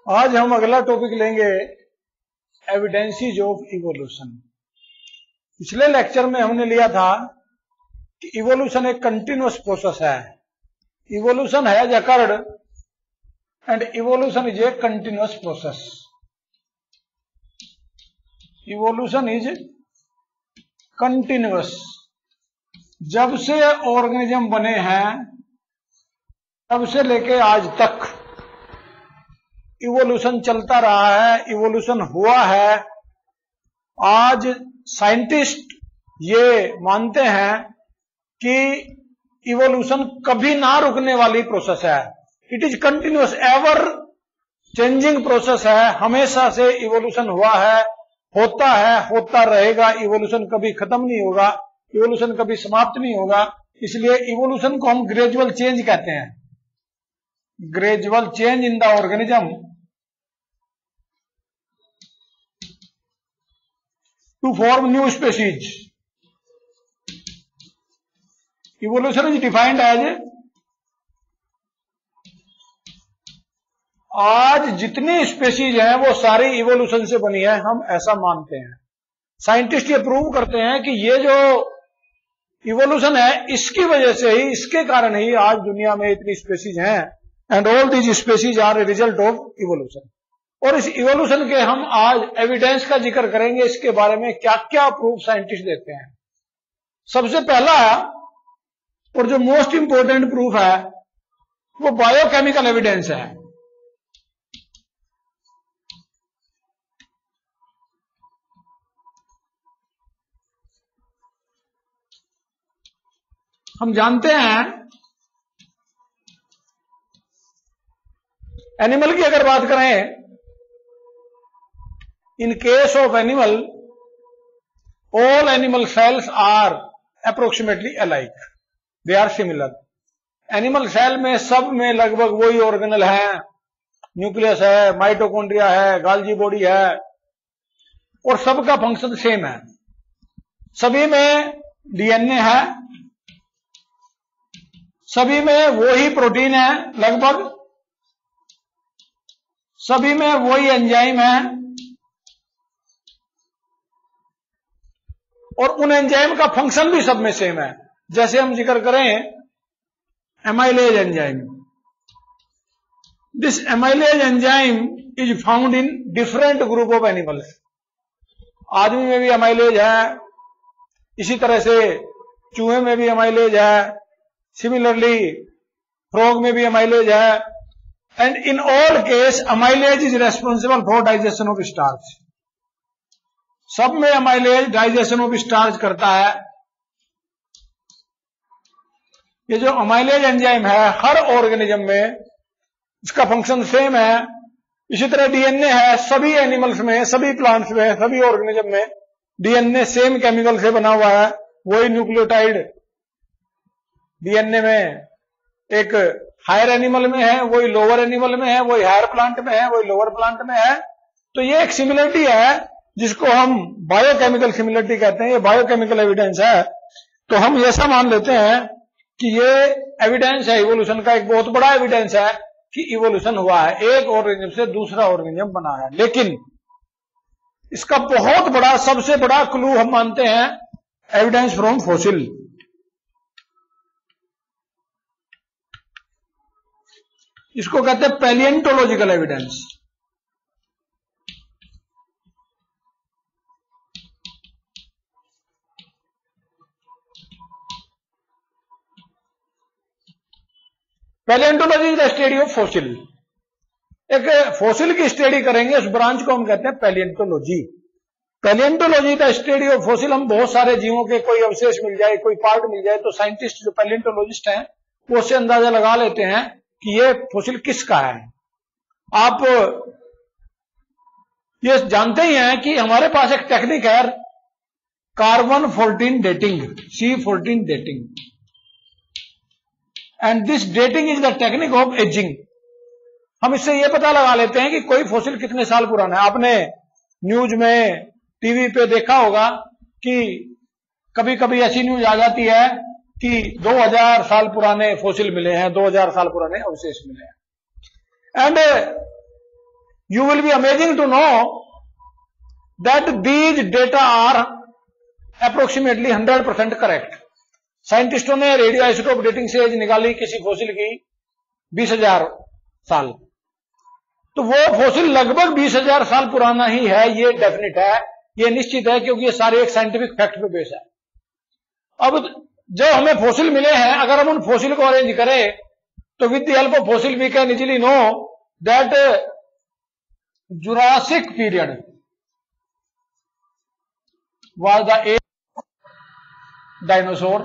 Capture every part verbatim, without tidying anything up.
आज हम अगला टॉपिक लेंगे एविडेंसीज ऑफ इवोल्यूशन। पिछले लेक्चर में हमने लिया था कि इवोल्यूशन एक कंटिन्यूअस प्रोसेस है। Evolution has occurred and evolution is a continuous process. Evolution is continuous. जब से ऑर्गेनिज्म बने हैं तब से लेके आज तक इवोल्यूशन चलता रहा है, इवोल्यूशन हुआ है। आज साइंटिस्ट ये मानते हैं कि इवोल्यूशन कभी ना रुकने वाली प्रोसेस है। It is continuous, ever changing process है। हमेशा से इवोल्यूशन हुआ है, होता है, होता रहेगा। इवोल्यूशन कभी खत्म नहीं होगा, इवोल्यूशन कभी समाप्त नहीं होगा। इसलिए इवोल्यूशन को हम ग्रेजुअल चेंज कहते हैं। Gradual change in the organism to form new species. Evolution is defined as, आज जितनी स्पेसीज हैं वो सारी इवोल्यूशन से बनी है, हम ऐसा मानते हैं। साइंटिस्ट ये प्रूव करते हैं कि ये जो इवोल्यूशन है इसकी वजह से ही, इसके कारण ही आज दुनिया में इतनी स्पेसीज हैं। And all these species are a result of evolution. और इस इवोल्यूशन के हम आज एविडेंस का जिक्र करेंगे, इसके बारे में क्या क्या प्रूफ साइंटिस्ट देते हैं। सबसे पहला और जो मोस्ट इंपोर्टेंट प्रूफ है वो बायोकेमिकल एविडेंस है। हम जानते हैं एनिमल की अगर बात करें, in case of animal all animal cells are approximately alike, they are similar. Animal cell में सब में लगभग वही ऑर्गेनल है, न्यूक्लियस है, माइटोकॉन्ड्रिया है, गाल्जी बॉडी है और सबका फंक्शन सेम है। सभी में डीएनए है, सभी में वही प्रोटीन है, लगभग सभी में वही एंजाइम है और उन एंजाइम का फंक्शन भी सब में सेम है। जैसे हम जिक्र करें amylase enzyme, this amylase enzyme is found in different group of animals. आदमी में भी एमाइलेज है, इसी तरह से चूहे में भी एमाइलेज है, सिमिलरली फ्रॉग में भी एमाइलेज है। And in all case amylase is responsible for digestion of starch. सब में एमाइलेज डाइजेशन ऑफ स्टार्च करता है। ये जो एमाइलेज एंजाइम है हर ऑर्गेनिज्म में इसका फंक्शन सेम है। इसी तरह डीएनए है, सभी एनिमल्स में, सभी प्लांट्स में, सभी ऑर्गेनिज्म में डीएनए सेम केमिकल से बना हुआ है। वही न्यूक्लियोटाइड डीएनए में एक हायर एनिमल में है, वही लोअर एनिमल में है, वही हायर प्लांट में है, वही लोअर प्लांट में है। तो ये एक सिमिलरिटी है जिसको हम बायोकेमिकल सिमिलरिटी कहते हैं। ये बायोकेमिकल एविडेंस है। तो हम ऐसा मान लेते हैं कि ये एविडेंस है इवोल्यूशन का, एक बहुत बड़ा एविडेंस है कि इवोल्यूशन हुआ है, एक ऑर्गेनिज्म से दूसरा ऑर्गेनिज्म बना है। लेकिन इसका बहुत बड़ा, सबसे बड़ा क्लू हम मानते हैं एविडेंस फ्रॉम फॉसिल। इसको कहते हैं palaeontological evidence. Palaeontology is the study of fossil. एक फॉसिल की स्टडी करेंगे, उस ब्रांच को हम कहते हैं palaeontology. Palaeontology the study of fossil. हम बहुत सारे जीवों के कोई अवशेष मिल जाए, कोई पार्ट मिल जाए, तो साइंटिस्ट जो पैलिएंटोलॉजिस्ट हैं वो उससे अंदाजा लगा लेते हैं कि ये फॉसिल किसका है। आप ये जानते ही हैं कि हमारे पास एक टेक्निक है carbon fourteen dating, C fourteen dating. And this dating is the technique of ageing. हम इससे यह पता लगा लेते हैं कि कोई फॉसिल कितने साल पुराना है। आपने न्यूज में, टीवी पे देखा होगा कि कभी कभी ऐसी न्यूज आ जाती है कि दो हज़ार साल पुराने फॉसिल मिले हैं, दो हज़ार साल पुराने अवशेष मिले हैं। And you will be amazing to know that these data are approximately hundred percent correct. साइंटिस्टों ने रेडियो आइसोटोप डेटिंग से एज निकाली किसी फोसिल की बीस हजार साल, तो वो फोसिल लगभग बीस हजार साल पुराना ही है, ये डेफिनेट है, ये निश्चित है, क्योंकि ये सारे एक साइंटिफिक फैक्ट पे बेस है। अब जो हमें फोसिल मिले हैं, अगर हम उन फोसिल को अरेंज करें तो with the help of fossil we can easily know that Jurassic period was the age of dinosaur,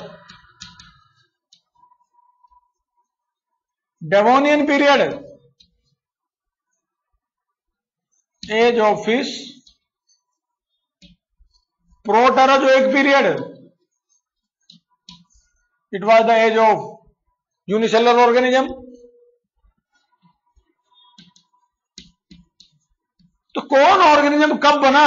Devonian period age of fish, Proterozoic period it was the age of unicellular organism। तो कौन organism कब बना,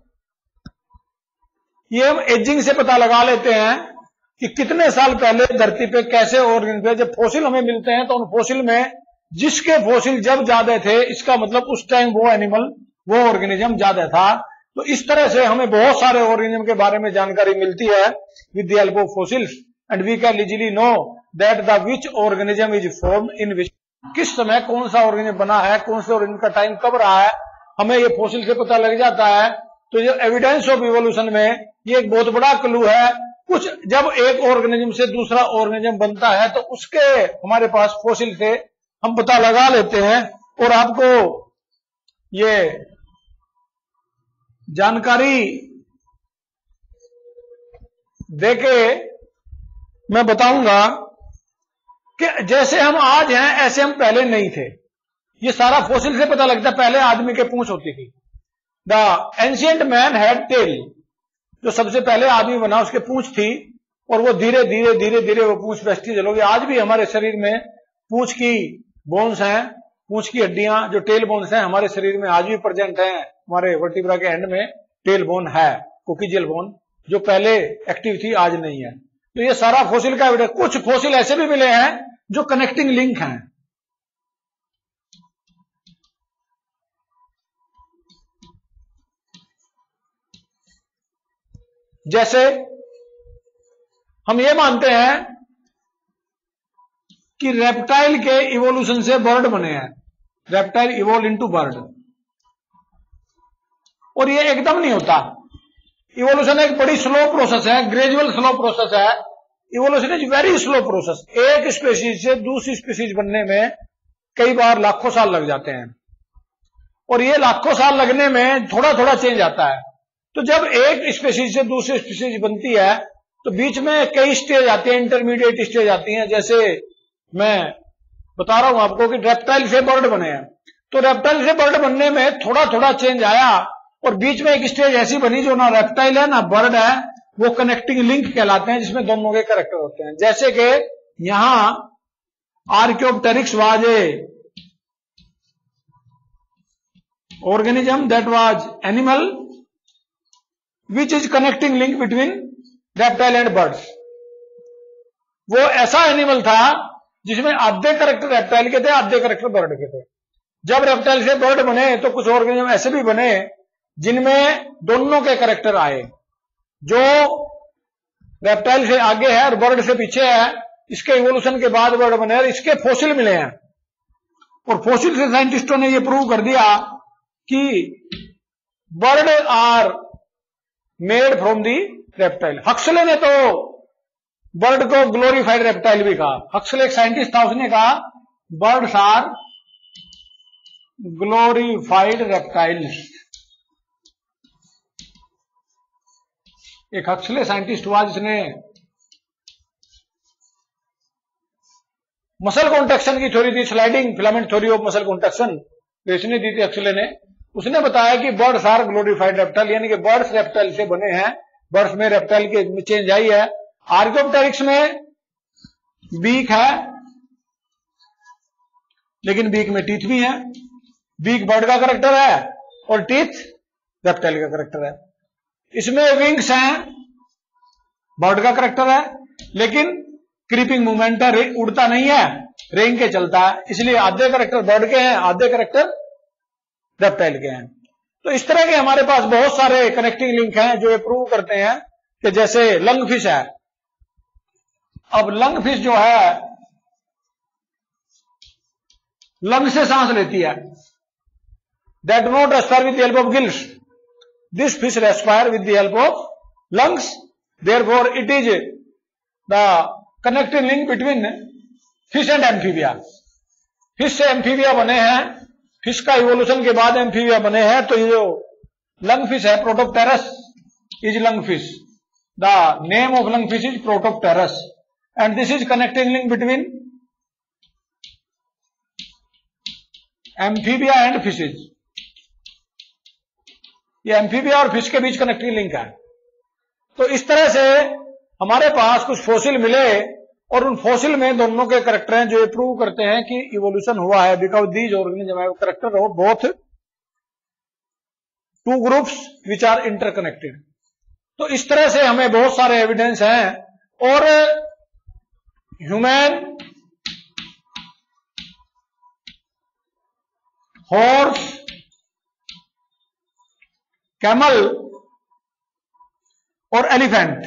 ये हम ageing से पता लगा लेते हैं कि कितने साल पहले धरती पे कैसे ऑर्गेनिज्म, जब फोसिल हमें मिलते हैं तो उन फोसिल में जिसके फोसिल जब ज्यादा थे, इसका मतलब उस टाइम वो एनिमल, वो ऑर्गेनिज्म ज्यादा था। तो इस तरह से हमें बहुत सारे ऑर्गेनिज्म के बारे में जानकारी मिलती है with the help of fossils, and we can easily know that the which organism is formed in which, किस समय कौन सा ऑर्गेनिज्म बना है, कौन से ऑर्गेनिज्म का टाइम कब रहा है, हमें ये फोसिल से पता लग जाता है। तो ये एविडेंस ऑफ इवोल्यूशन में ये एक बहुत बड़ा क्लू है। कुछ जब एक ऑर्गेनिज्म से दूसरा ऑर्गेनिज्म बनता है तो उसके हमारे पास फोसिल से हम पता लगा लेते हैं, और आपको ये जानकारी देके मैं बताऊंगा कि जैसे हम आज हैं ऐसे हम पहले नहीं थे। ये सारा फोसिल से पता लगता है। पहले आदमी के पूंछ होती थी, the ancient man had tail, जो सबसे पहले आदमी बना उसके पूंछ थी, और वो धीरे धीरे धीरे धीरे वो पूंछ वेस्टिज होगी। आज भी हमारे शरीर में पूंछ की बोन्स हैं, पूंछ की हड्डियां जो टेल बोन्स हैं हमारे शरीर में आज भी प्रेजेंट हैं। हमारे वर्टिब्रा के एंड में टेल बोन है, कोकिजियल बोन, जो पहले एक्टिव थी आज नहीं है। तो ये सारा फोसिल का एविडेंस। कुछ फोसिल ऐसे भी मिले हैं जो कनेक्टिंग लिंक हैं, जैसे हम ये मानते हैं कि रेप्टाइल के इवोल्यूशन से बर्ड बने हैं, रेप्टाइल इवोल्व इनटू बर्ड, और ये एकदम नहीं होता। इवोल्यूशन एक बड़ी स्लो प्रोसेस है, ग्रेजुअल स्लो प्रोसेस है। Evolution is very slow process. एक स्पीशीज से दूसरी स्पीशीज बनने में कई बार लाखों साल लग जाते हैं, और ये लाखों साल लगने में थोड़ा थोड़ा चेंज आता है। तो जब एक स्पीशीज से दूसरी स्पीशीज बनती है तो बीच में कई स्टेज आती हैं, इंटरमीडिएट स्टेज आती हैं। जैसे मैं बता रहा हूं आपको कि रेप्टाइल से बर्ड बने हैं, तो रेप्टाइल से बर्ड बनने में थोड़ा थोड़ा चेंज आया, और बीच में एक स्टेज ऐसी बनी जो ना रेप्टाइल है ना बर्ड है, वो कनेक्टिंग लिंक कहलाते हैं, जिसमें दोनों के कैरेक्टर होते हैं। जैसे कि यहां Archaeopteryx was a organism that was animal which is connecting link between reptile and birds. वो ऐसा एनिमल था जिसमें आधे कैरेक्टर रेप्टाइल के थे, आधे कैरेक्टर बर्ड के थे। जब रेप्टाइल से बर्ड बने तो कुछ ऑर्गेनिज्म ऐसे भी बने जिनमें दोनों के कैरेक्टर आए, जो रेप्टाइल से आगे है और बर्ड से पीछे है। इसके इवोल्यूशन के बाद बर्ड बने और इसके फोसिल मिले हैं, और फोसिल से साइंटिस्टों ने यह प्रूव कर दिया कि bird are made from the reptile. Huxley ने तो बर्ड को ग्लोरीफाइड रेप्टाइल भी कहा। हक्सले एक साइंटिस्ट था, उसने कहा बर्ड्स आर ग्लोरीफाइड रेप्टाइल्स। एक हक्सले साइंटिस्ट हुआ जिसने मसल कॉन्ट्रैक्शन की थ्योरी दी, sliding filament theory of muscle contraction, इसने दी थी हक्सले ने। उसने बताया कि बर्ड्स आर ग्लोरीफाइड रेप्टाइल, यानी कि बर्ड्स रेप्टाइल से बने हैं, बर्ड्स में रेप्टाइल के चेंज आई है। आर्कियोप्टेरिक्स में बीक है, लेकिन बीक में टीथ भी है। बीक बर्ड का करेक्टर है और टीथ रेप्टाइल का करेक्टर है। इसमें विंग्स हैं, बर्ड का करेक्टर है, लेकिन क्रीपिंग मूवमेंट है, उड़ता नहीं है, रेंग के चलता है। इसलिए आधे करेक्टर बर्ड के हैं, आधे करेक्टर रेप्टाइल के हैं। तो इस तरह के हमारे पास बहुत सारे कनेक्टिंग लिंक हैं जो ये प्रूव करते हैं कि जैसे लंग फिश है। अब लंग फिश जो है लंग से सांस लेती है, that do not respire with the help of gills, this fish respire with the help of lungs, therefore it is the connecting link between fish and amphibia. Fish से amphibia बने हैं, fish का evolution के बाद amphibia बने हैं। तो ये जो लंग फिश है Protopterus is lung fish, the name of lung fish is Protopterus and this is connecting link between amphibia and fishes. ये एम्फीबिया और फिश के बीच कनेक्टिंग लिंक है। तो इस तरह से हमारे पास कुछ फॉसिल मिले और उन फॉसिल में दोनों के करेक्टर हैं जो ये प्रूव करते हैं कि इवोल्यूशन हुआ है, बिकॉज दीज ऑर्गेनिज्म करेक्टर हो both two groups which are interconnected. तो इस तरह से हमें बहुत सारे एविडेंस हैं और ह्यूमन, हॉर्स, कैमल और एलिफेंट,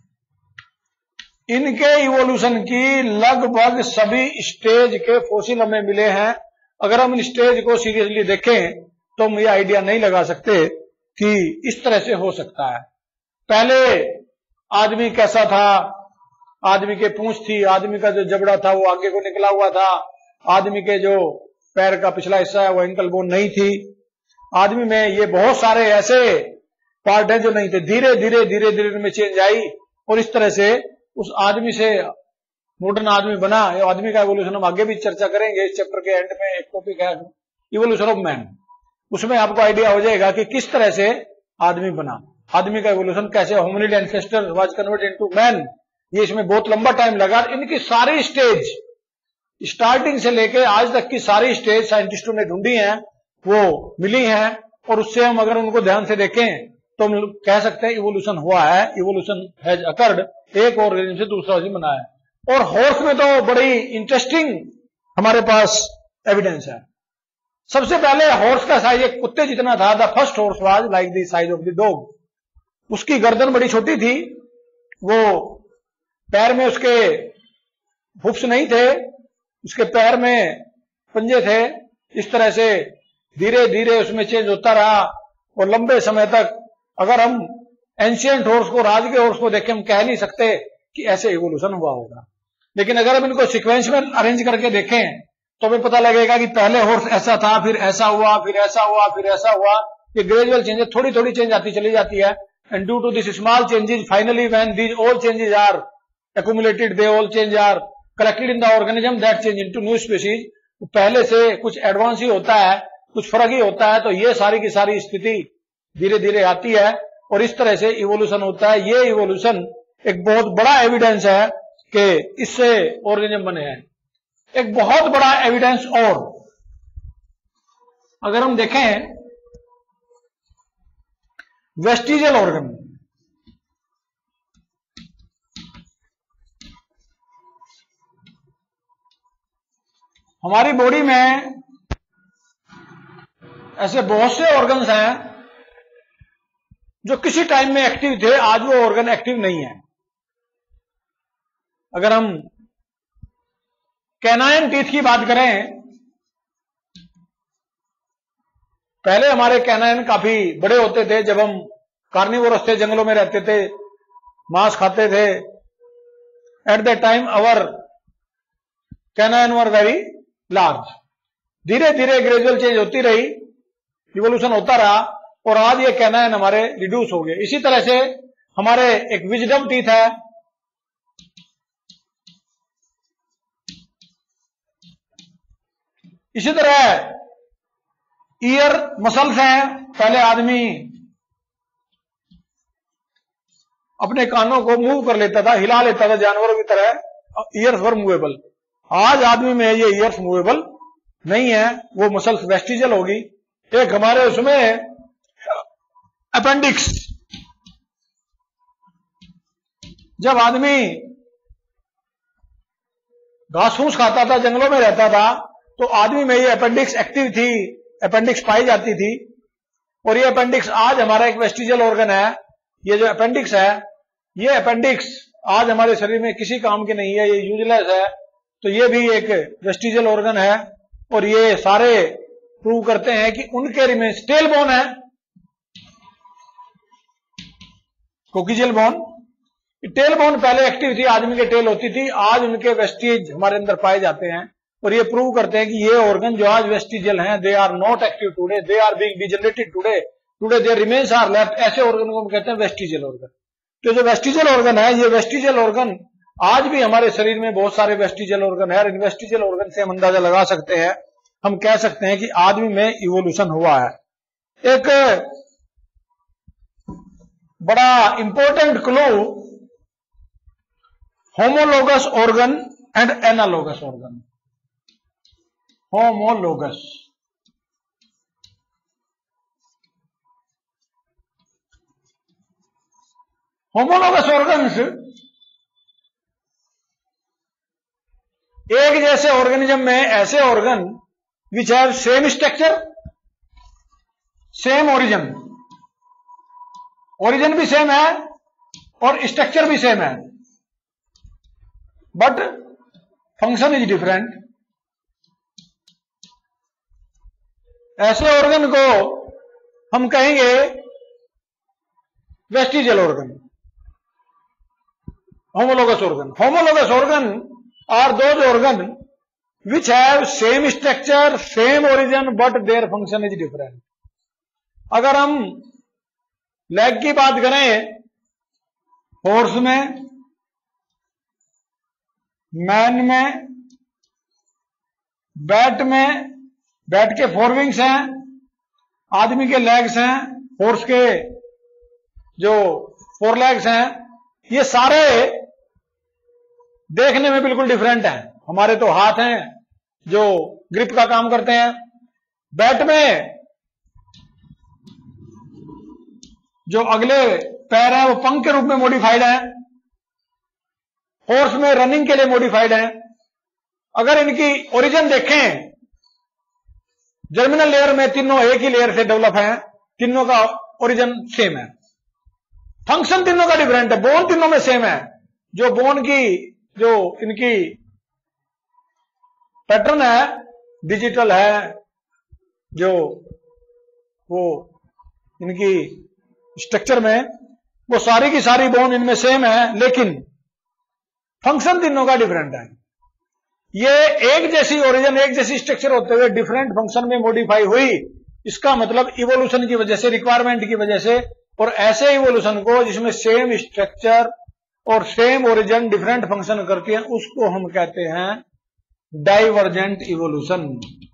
इनके इवोल्यूशन की लगभग सभी स्टेज के फॉसिल हमें मिले हैं। अगर हम इन स्टेज को सीरियसली देखें तो हम ये आइडिया नहीं लगा सकते कि इस तरह से हो सकता है। पहले आदमी कैसा था, आदमी के पूंछ थी, आदमी का जो जबड़ा था वो आगे को निकला हुआ था, आदमी के जो पैर का पिछला हिस्सा है वो एंकल बोन नहीं थी, आदमी में ये बहुत सारे ऐसे पार्ट हैं जो नहीं थे। धीरे धीरे धीरे धीरे इनमें चेंज आई और इस तरह से उस आदमी से मॉडर्न आदमी बना। ये आदमी का इवोल्यूशन हम आगे भी चर्चा करेंगे इस चैप्टर के एंड में। एक टॉपिक है इवोल्यूशन ऑफ मैन, उसमें आपको आइडिया हो जाएगा कि किस तरह से आदमी बना, आदमी का इवोल्यूशन कैसे, hominid ancestor was converted into man. ये इसमें बहुत लंबा टाइम लगा। इनकी सारी स्टेज स्टार्टिंग से लेके आज तक की सारी स्टेज साइंटिस्टों ने ढूंढी हैं, वो मिली हैं और उससे हम अगर उनको ध्यान से देखें तो हम कह सकते हैं इवोल्यूशन हुआ है, इवोल्यूशन हैज अकर्ड, एक ऑर्गेनिज्म से दूसरा ऑर्गेनिज्म बना है। और हॉर्स में तो बड़ी इंटरेस्टिंग हमारे पास एविडेंस है। सबसे पहले हॉर्स का साइज एक कुत्ते जितना था। The first horse was like the size of the dog. उसकी गर्दन बड़ी छोटी थी, वो पैर में उसके हुफ्स नहीं थे, उसके पैर में पंजे थे। इस तरह से धीरे धीरे उसमें चेंज होता रहा और लंबे समय तक अगर हम एंशियंट हॉर्स को, राज के हॉर्स को देखें, हम कह नहीं सकते कि ऐसे इवोल्यूशन हुआ होगा। लेकिन अगर हम इनको सीक्वेंस में अरेंज करके देखें तो हमें पता लगेगा कि पहले हॉर्स ऐसा था, फिर ऐसा हुआ, फिर ऐसा हुआ, फिर ऐसा हुआ। ये ग्रेजुअल चेंजेस, थोड़ी थोड़ी चेंज आती चली जाती है। And due to this small changes finally when these all changes are accumulated, they all change are collected in the organism that change into new species। पहले से कुछ एडवांस ही होता है, कुछ फर्क ही होता है, तो ये सारी की सारी स्थिति धीरे धीरे आती है और इस तरह से इवोल्यूशन होता है। ये इवोल्यूशन एक बहुत बड़ा एविडेंस है कि इससे ऑर्गेनिज्म बने हैं। एक बहुत बड़ा एविडेंस और अगर हम देखें वेस्टिजियल ऑर्गन, हमारी बॉडी में ऐसे बहुत से ऑर्गन्स हैं जो किसी टाइम में एक्टिव थे, आज वो ऑर्गन एक्टिव नहीं है। अगर हम कैनाइन टीथ की बात करें, पहले हमारे कैनाइन काफी बड़े होते थे जब हम कार्निवोरस थे, जंगलों में रहते थे, मांस खाते थे। At that time our canine were very large. धीरे धीरे ग्रेजुअल चेंज होती रही, इवोल्यूशन होता रहा और आज ये कैनाइन हमारे रिड्यूस हो गए। इसी तरह से हमारे एक विजडम टीथ है, इसी तरह ईयर मसल्स हैं। पहले आदमी अपने कानों को मूव कर लेता था, हिला लेता था जानवरों की तरह, ईयर्स वर मूवेबल। आज आदमी में ये ईयर्स मूवेबल नहीं है, वो मसल्स वेस्टिजियल होगी। एक हमारे उसमें अपेंडिक्स, जब आदमी घास फूस खाता था, जंगलों में रहता था, तो आदमी में ये अपेंडिक्स एक्टिव थी, अपेंडिक्स पाई जाती थी, और ये अपेंडिक्स आज हमारा एक वेस्टिजियल ऑर्गन है। ये जो अपेंडिक्स है, ये अपेंडिक्स आज हमारे शरीर में किसी काम के नहीं है, ये यूजलेस है। तो ये भी एक वेस्टिजियल ऑर्गन है, और ये सारे प्रूव करते हैं कि उनके रिमेन्स टेल बोन है, कोकिजियल बोन। टेल बोन पहले एक्टिव थी, आदमी के टेल होती थी, आज उनके वेस्टिज हमारे अंदर पाए जाते हैं, और ये प्रूव करते हैं कि ये ऑर्गन जो आज वेस्टिजियल हैं, they are not active today, they are being degenerated today, today their remains are left. ऐसे ऑर्गन को हम कहते हैं वेस्टिजियल ऑर्गन। तो जो वेस्टिजियल ऑर्गन है, ये वेस्टिजियल ऑर्गन आज भी हमारे शरीर में बहुत सारे वेस्टिजियल ऑर्गन है, और इन वेस्टिजियल ऑर्गन से हम अंदाजा लगा सकते हैं, हम कह सकते हैं कि आदमी में इवोल्यूशन हुआ है। एक बड़ा important clue, homologous organ and analogous organ. Homologous, homologous organs एक जैसे ऑर्गेनिज्म में ऐसे organ which have same structure, same origin, origin भी सेम है और स्ट्रक्चर भी सेम है, बट फंक्शन इज डिफरेंट। ऐसे ऑर्गन को हम कहेंगे vestigial organ, homologous organ. Homologous organ are those organ which have same structure, same origin, but their function is different. अगर हम लेग की बात करें, हॉर्स में, मैन में, बैट में, बैट के फोर विंग्स हैं, आदमी के लेग्स हैं, हॉर्स के जो फोर लेग्स हैं, ये सारे देखने में बिल्कुल डिफरेंट हैं। हमारे तो हाथ हैं जो ग्रिप का काम करते हैं, बैट में जो अगले पैर हैं वो पंख के रूप में मॉडिफाइड हैं, हॉर्स में रनिंग के लिए मॉडिफाइड हैं। अगर इनकी ओरिजिन देखें, जर्मिनल लेयर में तीनों एक ही लेयर से डेवलप हैं, तीनों का ओरिजिन सेम है, फंक्शन तीनों का डिफरेंट है, बोन तीनों में सेम है। जो बोन की जो इनकी पैटर्न है, डिजिटल है, जो वो इनकी स्ट्रक्चर में, वो सारी की सारी बोन इनमें सेम है, लेकिन फंक्शन तीनों का डिफरेंट है। ये एक जैसी ओरिजिन, एक जैसी स्ट्रक्चर होते हुए डिफरेंट फंक्शन में मॉडिफाई हुई, इसका मतलब इवोल्यूशन की वजह से, रिक्वायरमेंट की वजह से। और ऐसे इवोल्यूशन को जिसमें सेम स्ट्रक्चर और सेम ओरिजिन डिफरेंट फंक्शन करती है, उसको हम कहते हैं डाइवर्जेंट इवोल्यूशन।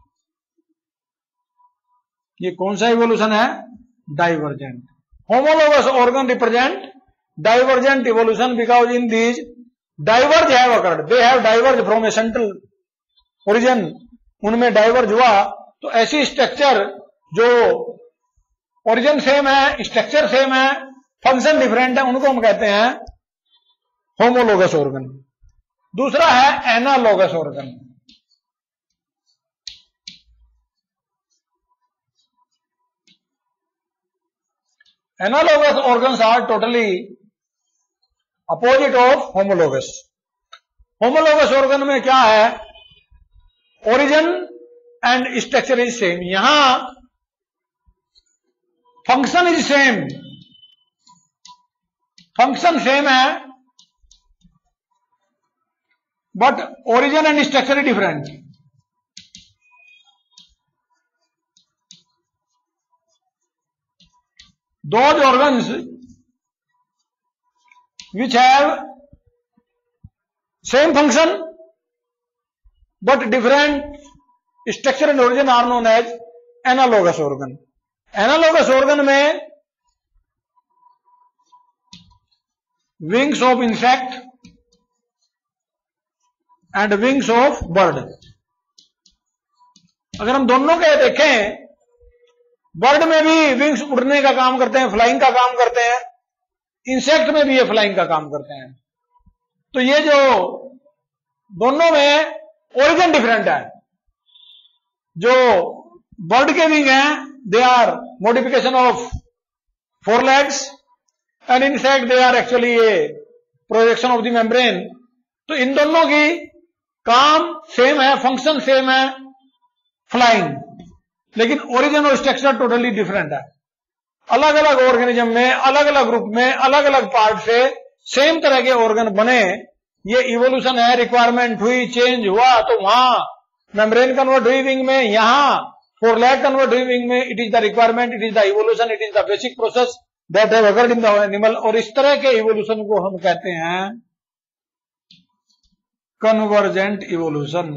ये कौन सा इवोल्यूशन है? Divergent. Homologous organ represent divergent evolution because in these diverge have occurred, they have diverge from a central origin, उनमें डाइवर्ज हुआ। तो ऐसी स्ट्रक्चर जो ओरिजिन सेम है, स्ट्रक्चर सेम है, फंक्शन डिफरेंट है, उनको हम कहते हैं होमोलोगस ऑर्गन। दूसरा है analogous organ. Analogous organs are totally opposite of homologous. Homologous organ में क्या है? Origin and structure is same, यहां function is same, function same है, but origin and structure is different. Those organs which have same function but different structure and origin are known as analogous organ. Analogous organ में wings of insect and wings of bird, अगर हम दोनों के देखें, bird में भी wings उड़ने का काम करते हैं, फ्लाइंग का काम करते हैं, इंसेक्ट में भी ये फ्लाइंग का काम करते हैं। तो ये जो दोनों में ओरिजिन डिफरेंट है, जो बर्ड के विंग हैं, they are modification of fore legs and insect they are actually a projection of the membrane. तो इन दोनों की काम सेम है, फंक्शन सेम है, फ्लाइंग, लेकिन ओरिजिन और स्ट्रक्चर टोटली डिफरेंट है। अलग अलग ऑर्गेनिज्म में, अलग अलग ग्रुप में, अलग अलग पार्ट से सेम तरह के ऑर्गन बने, ये इवोल्यूशन है। रिक्वायरमेंट हुई, चेंज हुआ, तो वहां मेम्ब्रेन कन्वर्ट हुई विंग में, यहां फोर लेग कन्वर्ट हुई विंग में। It is the requirement, it is the evolution, it is the basic process that have occurred in the animal. और इस तरह के इवोल्यूशन को हम कहते हैं कन्वर्जेंट इवोल्यूशन।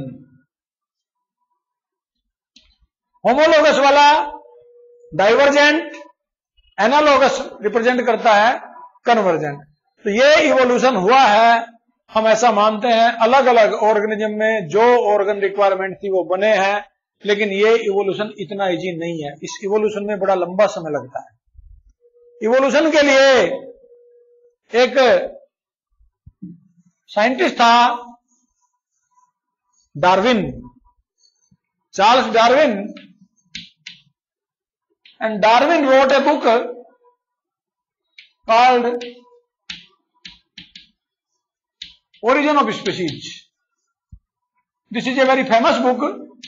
होमोलोगस वाला डाइवर्जेंट, एनालोगस रिप्रेजेंट करता है कन्वर्जेंट। तो ये इवोल्यूशन हुआ है, हम ऐसा मानते हैं। अलग अलग ऑर्गेनिज्म में जो ऑर्गन रिक्वायरमेंट थी वो बने हैं, लेकिन ये इवोल्यूशन इतना इजी नहीं है। इस इवोल्यूशन में बड़ा लंबा समय लगता है। इवोल्यूशन के लिए एक साइंटिस्ट था, Darwin, Charles Darwin, and Darwin wrote a book called Origin of Species. This is a very famous book.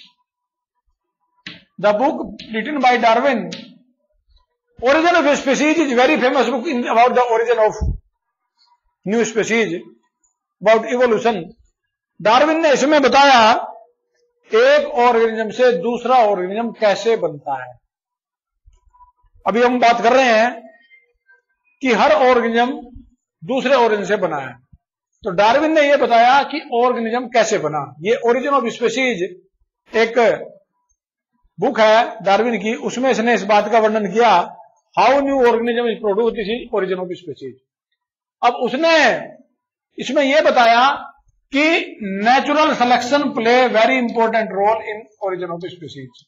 The book written by Darwin, Origin of Species, is very famous book in, about the origin of new species, about evolution. Darwin ने इसमें बताया एक organism से दूसरा organism कैसे बनता है। अभी हम बात कर रहे हैं कि हर ऑर्गेनिज्म दूसरे ऑर्गेनिज्म से बना है, तो डार्विन ने यह बताया कि ऑर्गेनिज्म कैसे बना। ये ओरिजिन ऑफ स्पीशीज एक बुक है डार्विन की, उसमें इसने इस बात का वर्णन किया, how new organism is produce, this is origin of species. अब उसने इसमें यह बताया कि natural selection play very important role in origin of species.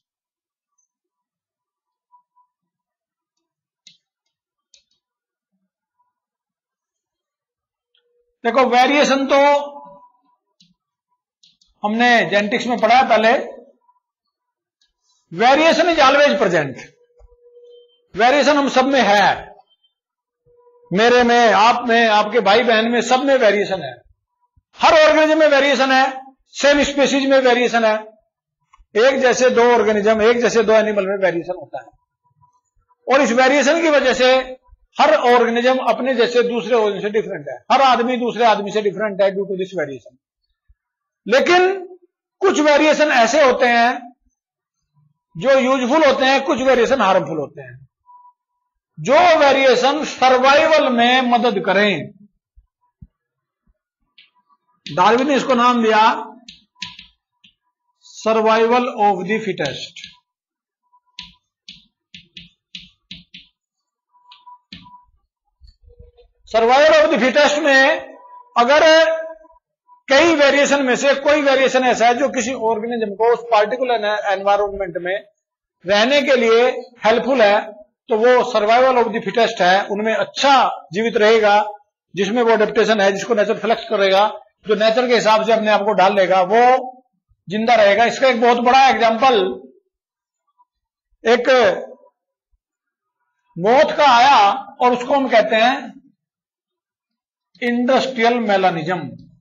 देखो, वेरिएशन तो हमने जेनेटिक्स में पढ़ा है पहले। Variation is always present. Variation हम सब में है, मेरे में, आप में, आपके भाई बहन में, सब में वेरिएशन है। हर ऑर्गेनिज्म में वेरिएशन है, सेम स्पीशीज में वेरिएशन है। एक जैसे दो ऑर्गेनिज्म, एक जैसे दो एनिमल में वेरिएशन होता है, और इस वेरिएशन की वजह से हर ऑर्गेनिज्म अपने जैसे दूसरे ऑर्गेनिज्म से डिफरेंट है। हर आदमी दूसरे आदमी से डिफरेंट है ड्यू टू दिस वेरिएशन। लेकिन कुछ वेरिएशन ऐसे होते हैं जो यूजफुल होते हैं, कुछ वेरिएशन हार्मफुल होते हैं। जो वेरिएशन सर्वाइवल में मदद करें, डार्विन ने इसको नाम दिया survival of the fittest. Survival of the fittest में अगर कई वेरिएशन में से कोई वेरिएशन ऐसा है जो किसी ऑर्गेनिज्म को उस पार्टिकुलर एनवायरनमेंट में रहने के लिए हेल्पफुल है, तो वो सर्वाइवल ऑफ द फिटेस्ट है। उनमें अच्छा जीवित रहेगा, जिसमें वो एडेप्टेशन है, जिसको नेचर सेलेक्ट करेगा, जो नेचर के हिसाब से अपने आप को डाल लेगा, वो जिंदा रहेगा। इसका एक बहुत बड़ा एग्जाम्पल एक मोथ का आया, और उसको हम कहते हैं इंडस्ट्रियल मेलानिज्म।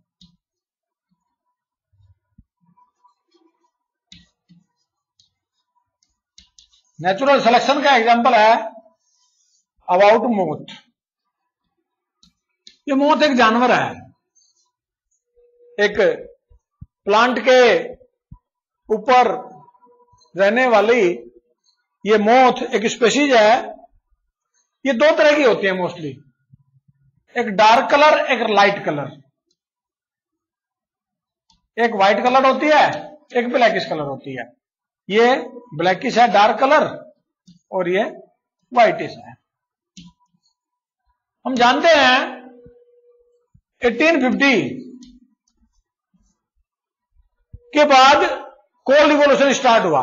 नेचुरल सिलेक्शन का एग्जांपल है अबाउट मोथ। ये मोथ एक जानवर है, एक प्लांट के ऊपर रहने वाली ये मोथ एक स्पीशीज है। ये दो तरह की होती है मोस्टली, एक डार्क कलर, एक लाइट कलर। एक व्हाइट कलर होती है, एक ब्लैकिश कलर होती है। ये ब्लैकिश है, डार्क कलर, और ये व्हाइटिश है। हम जानते हैं अठारह सौ पचास के बाद कोल रिवॉल्यूशन स्टार्ट हुआ।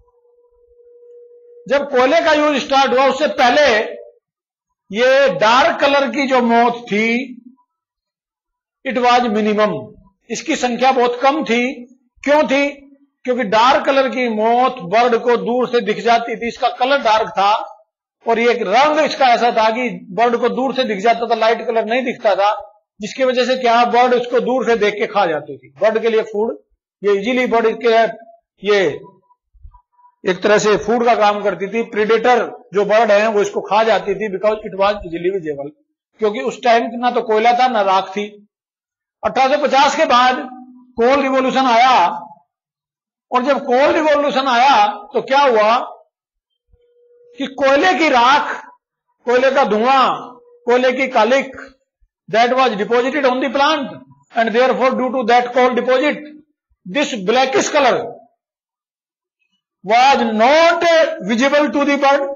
जब कोयले का यूज स्टार्ट हुआ, उससे पहले ये डार्क कलर की जो मोथ थी, इट वाज मिनिमम। इसकी संख्या बहुत कम थी। क्यों थी? क्योंकि डार्क कलर की मोथ बर्ड को दूर से दिख जाती थी, इसका कलर डार्क था और ये रंग इसका ऐसा था कि बर्ड को दूर से दिख जाता था, लाइट कलर नहीं दिखता था, जिसकी वजह से क्या बर्ड उसको दूर से देख के खा जाती थी। बर्ड के लिए फूड, ये इजीली बर्ड के ये एक तरह से फूड का काम करती थी। प्रीडेटर जो बर्ड है वो इसको खा जाती थी, because it was easily visible, क्योंकि उस टाइम ना तो कोयला था ना राख थी। अठारह सौ पचास के बाद कोल रिवॉल्यूशन आया, और जब कोल रिवॉल्यूशन आया तो क्या हुआ कि कोयले की राख, कोयले का धुआं, कोयले की कालिक, that was deposited on the plant and therefore due to that coal deposit this blackish colour was not visible to the bird.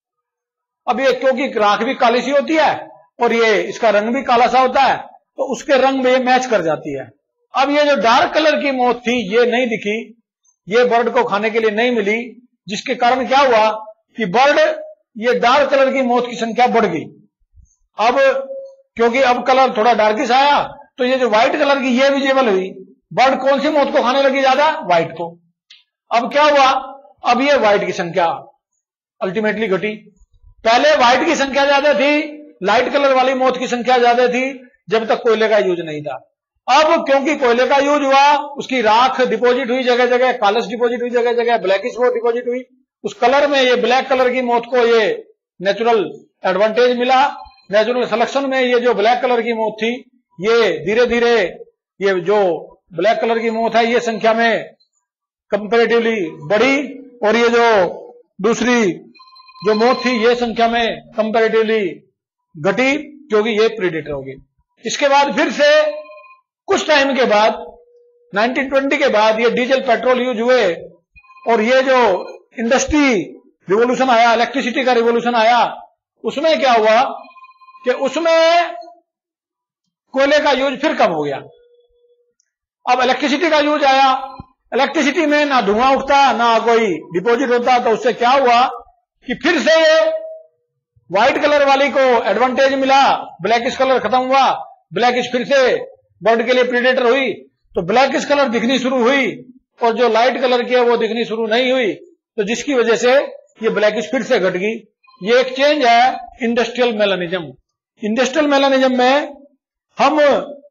अब ये क्योंकि राख भी काली सी होती है और ये इसका रंग भी काला सा होता है, तो उसके रंग में ये मैच कर जाती है। अब ये जो डार्क कलर की मोथ थी ये नहीं दिखी, ये बर्ड को खाने के लिए नहीं मिली, जिसके कारण क्या हुआ कि बर्ड, ये डार्क कलर की मोथ की संख्या बढ़ गई। अब क्योंकि अब कलर थोड़ा डार्किश आया तो ये जो व्हाइट कलर की ये विजिबल हुई, बर्ड कौन सी मोथ को खाने लगी ज्यादा? व्हाइट को। अब क्या हुआ, अब ये व्हाइट की संख्या अल्टीमेटली घटी। पहले व्हाइट की संख्या ज्यादा थी, लाइट कलर वाली मोथ की संख्या ज्यादा थी जब तक कोयले का यूज नहीं था। अब क्योंकि कोयले का यूज हुआ, उसकी राख डिपॉजिट हुई जगह जगह, कालस डिपॉजिट हुई जगह जगह, ब्लैकिश वो डिपॉजिट हुई, उस कलर में ये ब्लैक कलर की मोथ को ये नेचुरल एडवांटेज मिला। नेचुरल सिलेक्शन में ये जो ब्लैक कलर की मोथ थी ये धीरे धीरे, ये जो ब्लैक कलर की मोथ है ये संख्या में कंपैरेटिवली बढ़ी, और ये जो दूसरी जो मोथ थी ये संख्या में कंपैरेटिवली घटी, क्योंकि ये प्रीडेटर हो गई। इसके बाद फिर से कुछ टाइम के बाद नाइनटीन ट्वेंटी के बाद ये डीजल पेट्रोल यूज हुए, और ये जो इंडस्ट्री रिवॉल्यूशन आया, इलेक्ट्रिसिटी का रिवॉल्यूशन आया, उसमें क्या हुआ कि उसमें कोयले का यूज फिर कम हो गया। अब इलेक्ट्रिसिटी का यूज आया, इलेक्ट्रिसिटी में ना धुआं उठता ना कोई डिपॉजिट होता, तो उससे क्या हुआ कि फिर से व्हाइट कलर वाली को एडवांटेज मिला, ब्लैकिश कलर खत्म हुआ, ब्लैकिश फिर से बर्ड के लिए प्रीडेटर हुई, तो ब्लैकिश कलर दिखनी शुरू हुई और जो लाइट कलर की है वो दिखनी शुरू नहीं हुई, तो जिसकी वजह से ये ब्लैकिश फिर से घट गई। ये एक चेंज है इंडस्ट्रियल मेलानिज्म। इंडस्ट्रियल मेलानिज्म में हम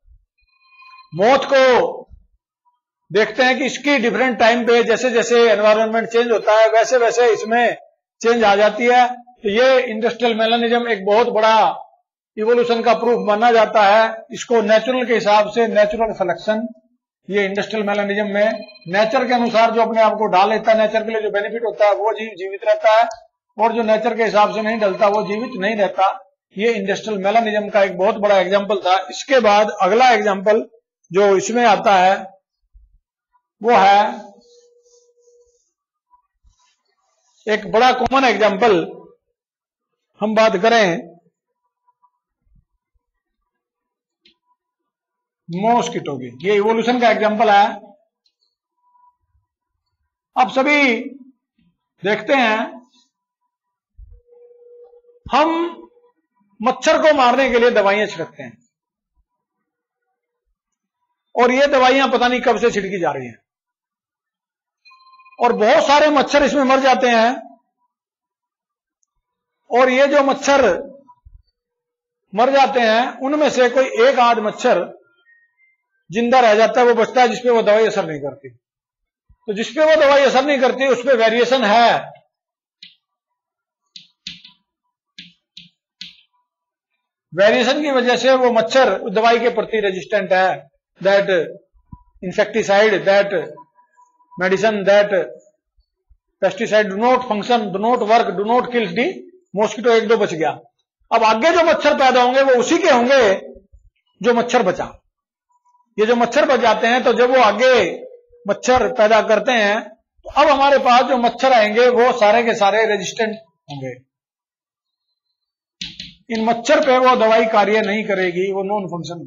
मोथ को देखते हैं कि इसकी डिफरेंट टाइम पे जैसे जैसे एनवायरनमेंट चेंज होता है वैसे वैसे इसमें चेंज आ जाती है। तो ये इंडस्ट्रियल मेलानिज्म एक बहुत बड़ा इवोल्यूशन का प्रूफ माना जाता है। इसको नेचुरल के हिसाब से, नेचुरल सिलेक्शन, ये इंडस्ट्रियल मेलानिज्म में नेचर के अनुसार जो अपने आप को डाल लेता है, नेचर के लिए जो बेनिफिट होता है वो जीव जीवित रहता है, और जो नेचर के हिसाब से नहीं डलता वो जीवित नहीं रहता। ये इंडस्ट्रियल मेलानिज्म का एक बहुत बड़ा एग्जाम्पल था। इसके बाद अगला एग्जाम्पल जो इसमें आता है वो है एक बड़ा कॉमन एग्जाम्पल, हम बात करें मॉस्किटो की। ये इवोल्यूशन का एग्जाम्पल है। अब सभी देखते हैं, हम मच्छर को मारने के लिए दवाइयां छिड़कते हैं, और ये दवाइयां पता नहीं कब से छिड़की जा रही हैं, और बहुत सारे मच्छर इसमें मर जाते हैं। और ये जो मच्छर मर जाते हैं उनमें से कोई एक आध मच्छर जिंदा रह जाता है, वो बचता है, जिसपे वो दवाई असर नहीं करती। तो जिसपे वो दवाई असर नहीं करती उस पे वेरिएशन है। वेरिएशन की वजह से वो मच्छर उस दवाई के प्रति रेजिस्टेंट है। That insecticide, that medicine, that pesticide do not function, do not work, do not kills the mosquito. एक दो बच गया। अब आगे जो मच्छर पैदा होंगे वो उसी के होंगे जो मच्छर बचा। ये जो मच्छर बच जाते हैं, तो जब वो आगे मच्छर पैदा करते हैं तो अब हमारे पास जो मच्छर आएंगे वो सारे के सारे रेजिस्टेंट होंगे। इन मच्छर पे वो दवाई कार्य नहीं करेगी, वो नॉन फंक्शन।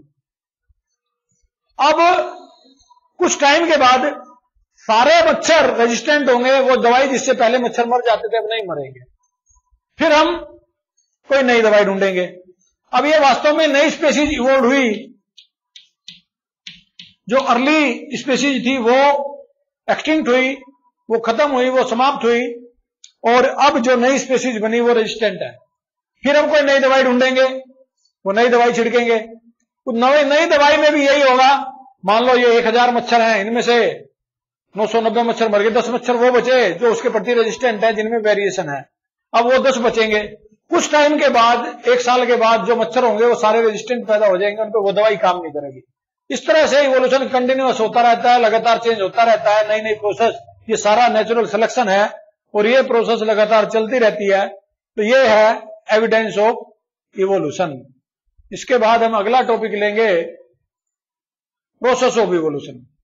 अब कुछ टाइम के बाद सारे मच्छर रेजिस्टेंट होंगे, वो दवाई जिससे पहले मच्छर मर जाते थे अब नहीं मरेंगे, फिर हम कोई नई दवाई ढूंढेंगे। अब ये वास्तव में नई स्पेसीज इवोल्व हुई। जो अर्ली स्पेसीज थी वो एक्सटिंक्ट हुई, वो खत्म हुई, वो समाप्त हुई, और अब जो नई स्पीसीज बनी वो रेजिस्टेंट है। फिर हम कोई नई दवाई ढूंढेंगे, वो नई दवाई छिड़केंगे। तो नई नई दवाई में भी यही होगा। मान लो ये एक हजार मच्छर हैं, इनमें से नौ सौ नब्बे मच्छर मर गए, दस मच्छर वो बचे जो उसके प्रति रेजिस्टेंट है, जिनमें वेरिएशन है। अब वो दस बचेंगे। कुछ टाइम के बाद, एक साल के बाद जो मच्छर होंगे वो सारे रेजिस्टेंट पैदा हो जाएंगे, उन पर वो दवाई काम नहीं करेगी। इस तरह से इवोल्यूशन कंटिन्यूअस होता रहता है, लगातार चेंज होता रहता है, नई नई प्रोसेस। ये सारा नेचुरल सिलेक्शन है और ये प्रोसेस लगातार चलती रहती है। तो ये है एविडेंस ऑफ इवोल्यूशन। इसके बाद हम अगला टॉपिक लेंगे, प्रोसेस ऑफ इवोल्यूशन।